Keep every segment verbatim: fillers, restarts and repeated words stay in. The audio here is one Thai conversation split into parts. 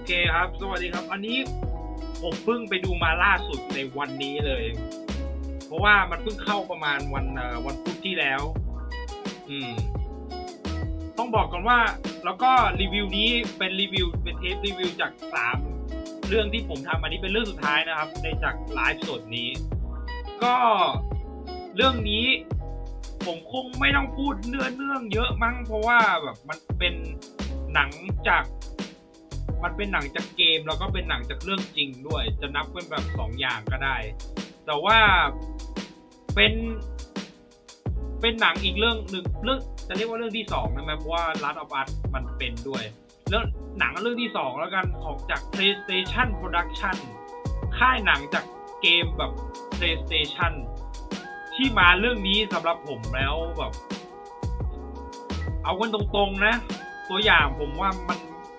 เคครับสวัสดีครับอันนี้ผมเพิ่งไปดูมาล่าสุดในวันนี้เลยเพราะว่ามันเพิ่งเข้าประมาณวันวันพุธที่แล้วอืมต้องบอกก่อนว่าแล้วก็รีวิวนี้เป็นรีวิวเป็นเทปรีวิวจากสามเรื่องที่ผมทำอันนี้เป็นเรื่องสุดท้ายนะครับในจากไลฟ์สดนี้ก็เรื่องนี้ผมคงไม่ต้องพูดเนื้อเรื่องเยอะมั้งเพราะว่าแบบมันเป็นหนังจากมันเป็นหนังจากเกมแล้วก็เป็นหนังจากเรื่องจริงด้วยจะนับเป็นแบบสองอย่างก็ได้แต่ว่าเป็นเป็นหนังอีกเรื่องหนึ่งเรื่องจะเรียกว่าเรื่องที่สองนะเพราะว่า Last of Us มันเป็นด้วยแล้วหนังเรื่องที่สองแล้วกันของจาก PlayStation Production ค่ายหนังจากเกมแบบ PlayStation ที่มาเรื่องนี้สำหรับผมแล้วแบบเอากันตรงๆนะตัวอย่างผมว่ามัน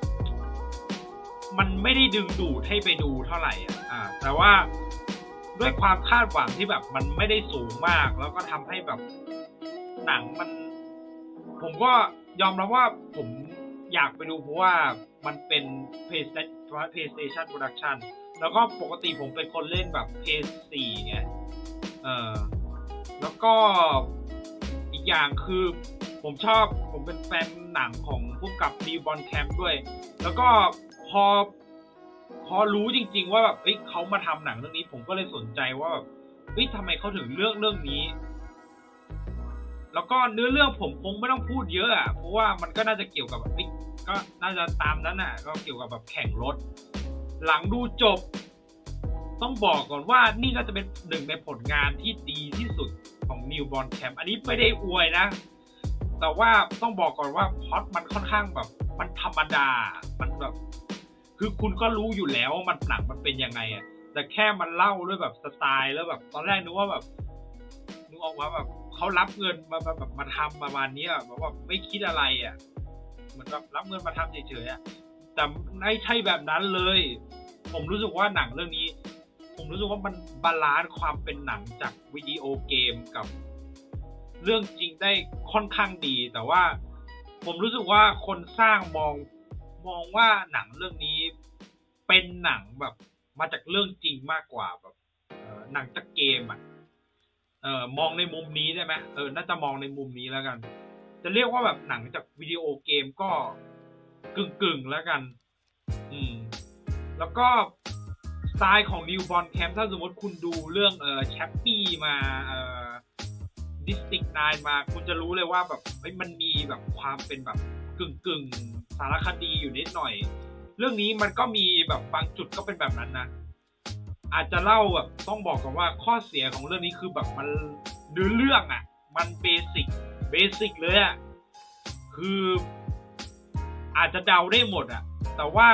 มันไม่ได้ดึงดูดให้ไปดูเท่าไหร่อ่ะแต่ว่าด้วยความคาดหวังที่แบบมันไม่ได้สูงมากแล้วก็ทำให้แบบหนังมันผมก็ยอมรับว่าผมอยากไปดูเพราะว่ามันเป็น PlayStation Production แล้วก็ปกติผมเป็นคนเล่นแบบ พี เอส โฟร์ ไงเออแล้วก็อีกอย่างคือผมชอบผมเป็นแฟนหนังของผู้กำกับนีล บอร์นแคมป์ด้วยแล้วก็พอพอรู้จริงๆว่าแบบเอ้ยเขามาทำหนังเรื่องนี้ผมก็เลยสนใจว่าแบบเฮ้ยทำไมเขาถึงเลือกเรื่องนี้แล้วก็เนื้อเรื่องผมคงไม่ต้องพูดเยอะอ่ะเพราะว่ามันก็น่าจะเกี่ยวกับแบบก็น่าจะตามนั้นอ่ะก็เกี่ยวกับแบบแข่งรถหลังดูจบต้องบอกก่อนว่านี่ก็จะเป็นหนึ่งในผลงานที่ดีที่สุดของนีล บอร์นแคมป์อันนี้ไม่ได้อวยนะแต่ว่าต้องบอกก่อนว่าพล็อตมันค่อนข้างแบบมันธรรมดามันแบบคือคุณก็รู้อยู่แล้วว่ามันหนังมันเป็นยังไงอ่ะแต่แค่มันเล่าด้วยแบบสไตล์แล้วแบบตอนแรกนึกว่าแบบนึกออกว่าแบบเขารับเงินมาแบบมาทำประมาณนี้อ่ะแบบว่าไม่คิดอะไรอ่ะเหมือนแบบรับเงินมาทำเฉยๆอ่ะแต่ไม่ใช่แบบนั้นเลยผมรู้สึกว่าหนังเรื่องนี้ผมรู้สึกว่ามันบาลานซ์ความเป็นหนังจากวิดีโอเกมกับเรื่องจริงได้ค่อนข้างดีแต่ว่าผมรู้สึกว่าคนสร้างมองมองว่าหนังเรื่องนี้เป็นหนังแบบมาจากเรื่องจริงมากกว่าแบบหนังจากเกมอ่ะเออมองในมุมนี้ได้ไหมเออน่าจะมองในมุมนี้แล้วกันจะเรียกว่าแบบหนังจากวิดีโอเกมก็กึ่งๆแล้วกันอืมแล้วก็สไตล์ของนีล บอร์นแคมป์ถ้าสมมติคุณดูเรื่องเอ่อแชปปี้มาเอ่อดิสติกไนน์มาคุณจะรู้เลยว่าแบบเฮ้ยมันมีแบบความเป็นแบบกึ่งกึ่งสารคดีอยู่นิดหน่อยเรื่องนี้มันก็มีแบบบางจุดก็เป็นแบบนั้นนะอาจจะเล่าแบบต้องบอกก่อนว่าข้อเสียของเรื่องนี้คือแบบมันเนื้อเรื่องอ่ะมันเบสิกเบสิกเลยอ่ะคืออาจจะเดาได้หมดอ่ะแต่ว่า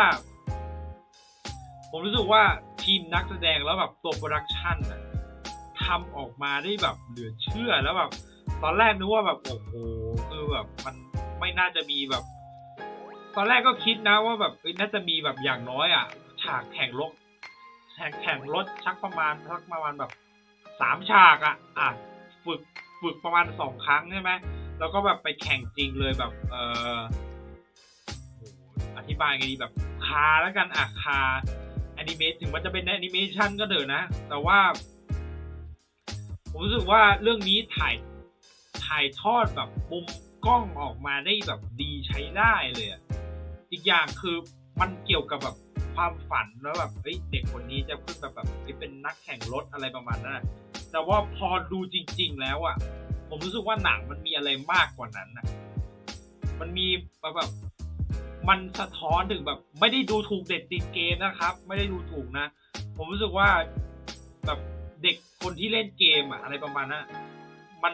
ผมรู้สึกว่าทีมนักแสดงแล้วแบบตัวโปรดักชันอ่ะทำออกมาได้แบบเหลือเชื่อแล้วแบบตอนแรกนึกว่าแบบโอ้โหคือแบบมันไม่น่าจะมีแบบตอนแรกก็คิดนะว่าแบบน่าจะมีแบบอย่างน้อยอ่ะฉากแข่งรถแข่งแข่งรถชักประมาณสักประมาณแบบสามฉากอ่ะอ่ะฝึกฝึกประมาณสองครั้งใช่ไหมแล้วก็แบบไปแข่งจริงเลยแบบเอ่ออธิบายไงดีแบบคาแล้วกันอ่ะคาแอนิเมตถึงมันจะเป็นแอนิเมชันก็เถอะนะแต่ว่าผมรู้สึกว่าเรื่องนี้ถ่ายถ่ายทอดแบบมุมกล้องออกมาได้แบบดีใช้ได้เลยอ่ะอีกอย่างคือมันเกี่ยวกับแบบความฝันแล้วแบบเฮ้ยเด็กคนนี้จะขึ้นแบบแบบเป็นนักแข่งรถอะไรประมาณนั้นแต่ว่าพอดูจริงๆแล้วอ่ะผมรู้สึกว่าหนังมันมีอะไรมากกว่านั้นนะมันมีแบบมันสะท้อนถึงแบบไม่ได้ดูถูกเด็กติดเกมนะครับไม่ได้ดูถูกนะผมรู้สึกว่าแบบเด็กคนที่เล่นเกมอะอะไรประมาณนั้นมัน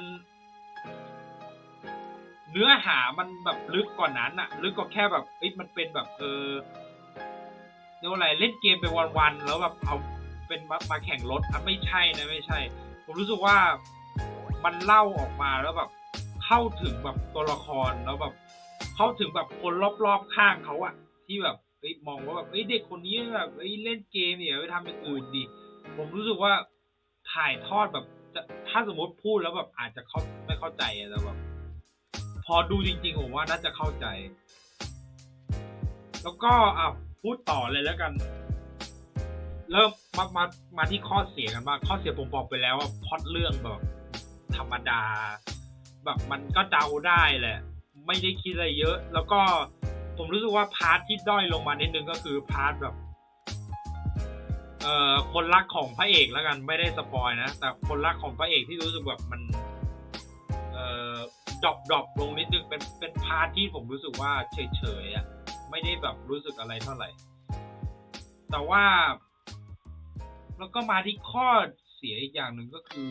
เนื้อหามันแบบลึกกว่านั้นอะลึกกว่าแค่แบบเอ้ยมันเป็นแบบเออเรียกว่าอะไรเล่นเกมไปวันๆแล้วแบบเอาเป็นมามาแข่งรถอ่ะไม่ใช่นะไม่ใช่ผมรู้สึกว่ามันเล่าออกมาแล้วแบบเข้าถึงแบบตัวละครแล้วแบบเข้าถึงแบบคนรอบๆข้างเขาอะที่แบบเอ้ยมองว่าแบบเอ้ยเด็กคนนี้แบบเอ้ยเล่นเกมเนี่ยไปทำอย่างอื่นดิผมรู้สึกว่าถ่ายทอดแบบถ้าสมมติพูดแล้วแบบอาจจะเขาไม่เข้าใจแต่แบบพอดูจริงๆผมว่าน่าจะเข้าใจแล้วก็อ่ะพูดต่อเลยแล้วกันเริ่มมามามาที่ข้อเสียกันบ้างข้อเสียผมบอกไปแล้วว่าพล็อตเรื่องแบบธรรมดาแบบมันก็เดาได้แหละไม่ได้คิดอะไรเยอะแล้วก็ผมรู้สึกว่าพาร์ทที่ด้อยลงมานิดนึงก็คือพาร์ทแบบเอ่อคนรักของพระเอกแล้วกันไม่ได้สปอยนะแต่คนรักของพระเอกที่รู้สึกแบบมันเอ่อดรอปดรอปลงนิดนึงเป็นเป็นพาร์ทที่ผมรู้สึกว่าเฉยเฉยอ่ะไม่ได้แบบรู้สึกอะไรเท่าไหร่แต่ว่าแล้วก็มาที่ข้อเสียอีกอย่างหนึ่งก็คือ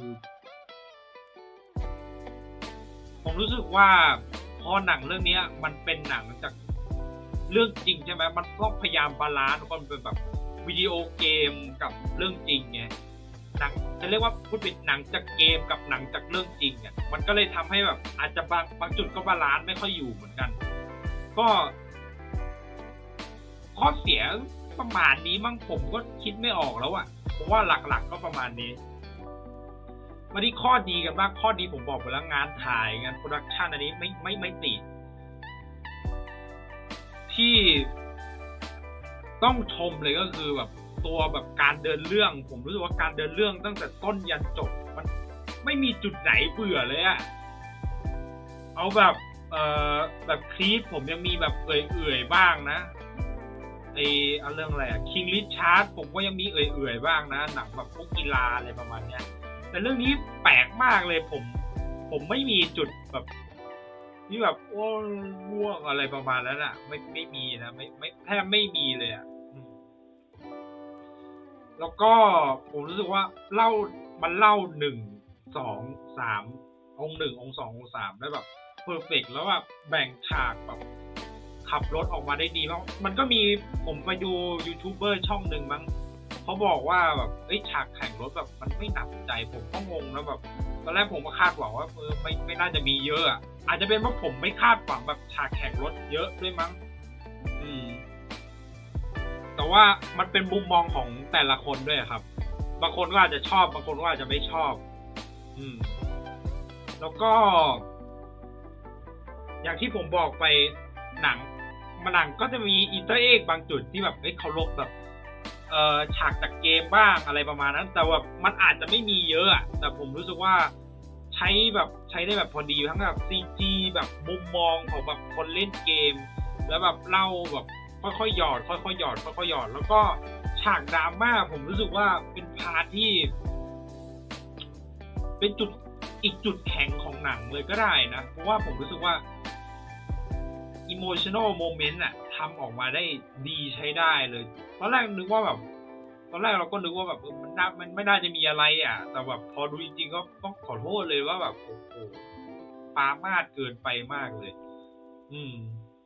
ผมรู้สึกว่าพอหนังเรื่องนี้มันเป็นหนังจากเรื่องจริงใช่ไหมมันต้องพยายามบาลานซ์มันเป็นแบบวิดีโอเกมกับเรื่องจริงไงหนังจะเรียกว่าพูดเป็นหนังจากเกมกับหนังจากเรื่องจริงเนี่ยมันก็เลยทำให้แบบอาจจะบางบางจุดก็บาลานซ์ไม่ค่อยอยู่เหมือนกันก็ข้อเสียประมาณนี้มั้งผมก็คิดไม่ออกแล้วอะเพราะว่าหลักๆก็ประมาณนี้มาที่ข้อดีกันบ้างข้อดีผมบอกไปแล้วงานถ่ายงานโปรดักชันอันนี้ไม่ไม่ไม่ติดที่ต้องชมเลยก็คือแบบตัวแบบการเดินเรื่องผมรู้สึกว่าการเดินเรื่องตั้งแต่ต้นยันจบมันไม่มีจุดไหนเบื่อเลยอะเอาแบบเอ่อแบบคลิปผมยังมีแบบเอื่อยๆบ้างนะไอ้เอาเรื่องอะไรอะคิงริชาร์ดผมก็ยังมีเอื่อยๆบ้างนะหนังแบบพวกกีฬาอะไรประมาณเนี้ยแต่เรื่องนี้แปลกมากเลยผมผมไม่มีจุดแบบที่แบบโอ้ง่วงอะไรประมาณนั้นอ่ะไม่ไม่มีนะไม่ไม่แทบไม่มีเลยอ่ะแล้วก็ผมรู้สึกว่าเล่ามันเล่าหนึ่งสองสามองค์หนึ่งองค์สององค์สามได้แบบเพอร์เฟกต์แล้วแบบแบ่งฉากแบบขับรถออกมาได้ดีมากมันก็มีผมไปดูยูทูบเบอร์ช่องหนึ่งมั้งเขาบอกว่าแบบเอ้ยฉากแข่งรถแบบมันไม่หนักใจผมก็งงแล้วแบบตอนแรกผมก็คาดหวังว่าเออไม่ไม่น่าจะมีเยอะอ่ะอาจจะเป็นเพราะผมไม่คาดหวังแบบฉากแข่งรถเยอะด้วยมั้งอืมแต่ว่ามันเป็นมุมมองของแต่ละคนด้วยครับบางคนก็อาจจะชอบบางคนก็อาจจะไม่ชอบอืมแล้วก็อย่างที่ผมบอกไปหนังมันหนังก็จะมีอีสเตอร์เอ็กบางจุดที่แบบเอ้ยเขาลบแบบเอ่อฉากจากเกมบ้างอะไรประมาณนั้นแต่ว่ามันอาจจะไม่มีเยอะอะแต่ผมรู้สึกว่าใช้แบบใช้ได้แบบพอดีทั้งแบบ ซี จี แบบมุมมองของแบบคนเล่นเกมแล้วแบบเล่าแบบค่อยๆหยอดค่อยๆหยอดค่อยๆหยอดแล้วก็ฉากดราม่าผมรู้สึกว่าเป็นพาร์ทที่เป็นจุดอีกจุดแข็งของหนังเลยก็ได้นะเพราะว่าผมรู้สึกว่า emotional moment อะทำออกมาได้ดีใช้ได้เลยตอนแรกนึกว่าแบบตอนแรกเราก็นึกว่าแบบมันน่ามันไม่น่าจะมีอะไรอ่ะแต่แบบพอดูจริงๆก็ต้องขอโทษเลยว่าแบบโอ้โหปามาดเกินไปมากเลยอืม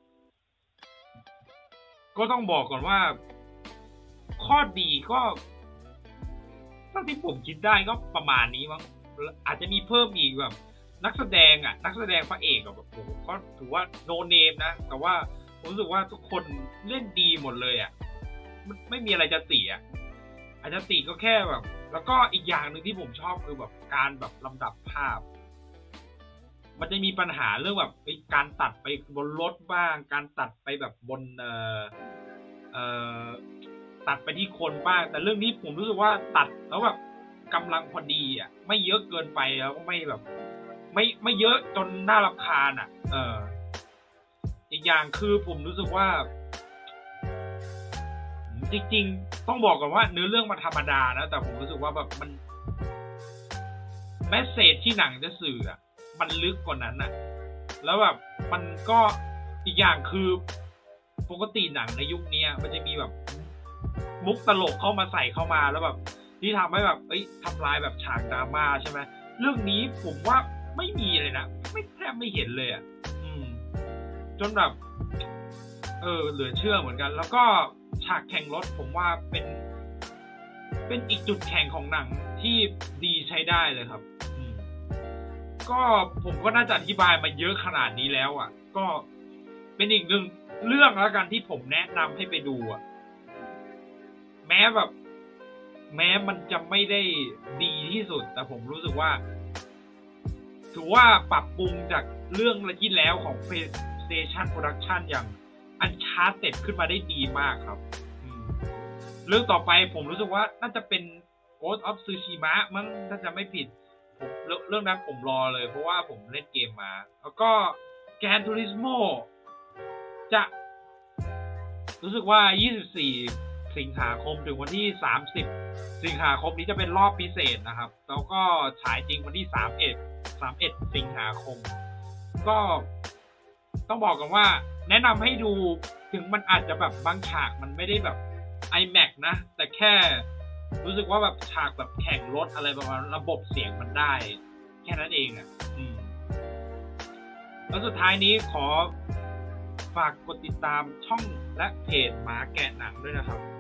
ก็ต้องบอกก่อนว่าข้อดีก็เท่าที่ผมคิดได้ก็ประมาณนี้มั้งอาจจะมีเพิ่มอีกแบบนักแสดงอ่ะนักแสดงพระเอกแบบโอ้โหก็ถือว่าโนเนมนะแต่ว่าผมรู้สึกว่าทุกคนเล่นดีหมดเลยอ่ะไม่มีอะไรจะติอ่ะอาจจะติก็แค่แบบแล้วก็อีกอย่างหนึ่งที่ผมชอบคือแบบการแบบลำดับภาพมันจะมีปัญหาเรื่องแบบการตัดไปบนรถบ้างการตัดไปแบบบนเอ่อเอ่อตัดไปที่คนบ้างแต่เรื่องนี้ผมรู้สึกว่าตัดแล้วแบบกำลังพอดีอ่ะไม่เยอะเกินไปแล้วก็ไม่แบบไม่ไม่เยอะจนน่ารำคาญอ่ะเอออีกอย่างคือผมรู้สึกว่าจริงๆต้องบอกก่อนว่าเนื้อเรื่องมันธรรมดานะแต่ผมรู้สึกว่าแบบมันแมสเสจที่หนังจะสื่ออ่ะมันลึกกว่านั้นอ่ะแล้วแบบมันก็อีกอย่างคือปกติหนังในยุคนี้มันจะมีแบบมุกตลกเข้ามาใส่เข้ามาแล้วแบบที่ทำให้แบบเอ้ยทำลายแบบฉากดราม่าใช่ไหมเรื่องนี้ผมว่าไม่มีเลยนะไม่แทบไม่เห็นเลยอ่ะอืมจนแบบเออเหลือเชื่อเหมือนกันแล้วก็ฉากแข่งรถผมว่าเป็นเป็นอีกจุดแข็งของหนังที่ดีใช้ได้เลยครับอืมก็ผมก็น่าจะอธิบายมาเยอะขนาดนี้แล้วอ่ะก็เป็นอีกหนึ่งเรื่องแล้วกันที่ผมแนะนำให้ไปดูอ่ะแม้แบบแม้มันจะไม่ได้ดีที่สุดแต่ผมรู้สึกว่าถือว่าปรับปรุงจากเรื่องที่แล้วของ PlayStation Production อย่าง Uncharted าสเต็ดขึ้นมาได้ดีมากครับเรื่องต่อไปผมรู้สึกว่าน่าจะเป็น Ghost of Tsushima มั้งถ้าจะไม่ผิดผมเรื่องนั้นผมรอเลยเพราะว่าผมเล่นเกมมาแล้วก็ Gran Turismo จะรู้สึกว่ายี่สิบสี่สิงหาคมถึงวันที่สามสิบสิงหาคมนี้จะเป็นรอบพิเศษนะครับแล้วก็ฉายจริงวันที่สามสิบเอ็ด สามสิบเอ็ดสิงหาคมก็ต้องบอกกันว่าแนะนำให้ดูถึงมันอาจจะแบบบางฉากมันไม่ได้แบบ ไอแม็กซ์ นะแต่แค่รู้สึกว่าแบบฉากแบบแข่งรถอะไรประมาณระบบเสียงมันได้แค่นั้นเองอ่ะอืมแล้วสุดท้ายนี้ขอฝากกดติดตามช่องและเพจหมาแกะหนังด้วยนะครับ